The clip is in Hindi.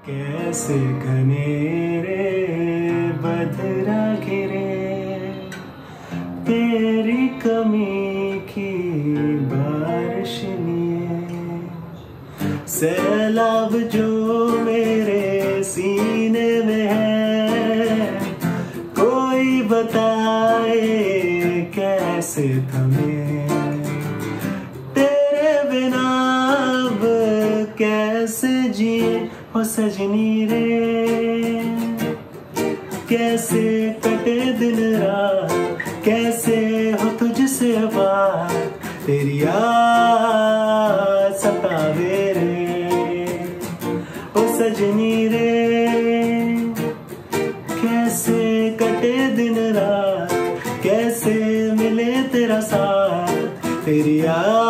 कैसे घनेरे बदरा घिरे तेरी कमी की बारिश लिए, सैलाब जो मेरे सीने में है, कोई बताए कैसे थमे, तेरे बिना अब कैसे जिए हो सजनी रे। कैसे कटे दिन रात, कैसे हो तुझसे बात, तेरी याद सतावे रे ओ सजनी रे। कैसे कटे दिन रात, कैसे मिले तेरा साथ, तेरी याद